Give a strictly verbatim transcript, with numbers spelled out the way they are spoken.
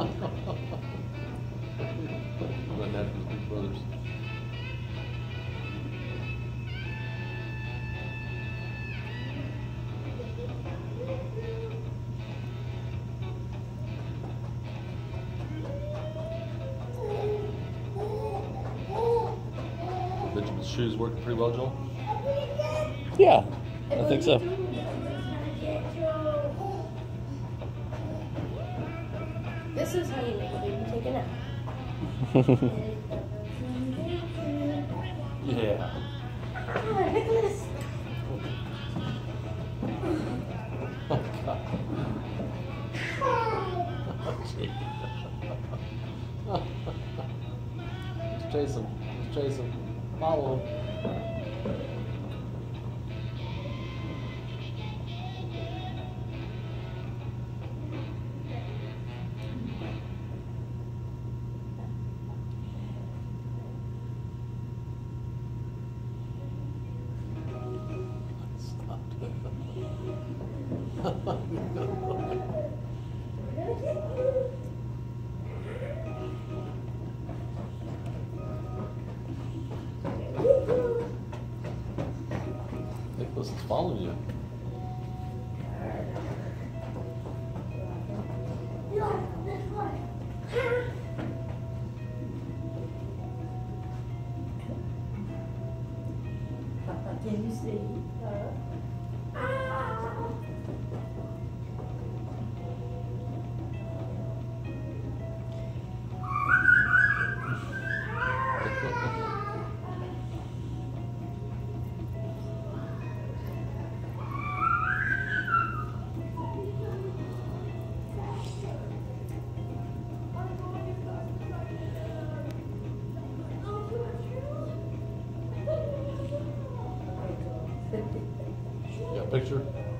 Run that for the Big Brothers. Benjamin's shoes working pretty well, Joel? Yeah, I think so. This is how you make a baby take a nap. Yeah. Oh, Nicholas. Oh, God. Oh, gee. Let's chase him. Let's chase him. Follow him. Nicholas is following you. Can you see her? Got a picture?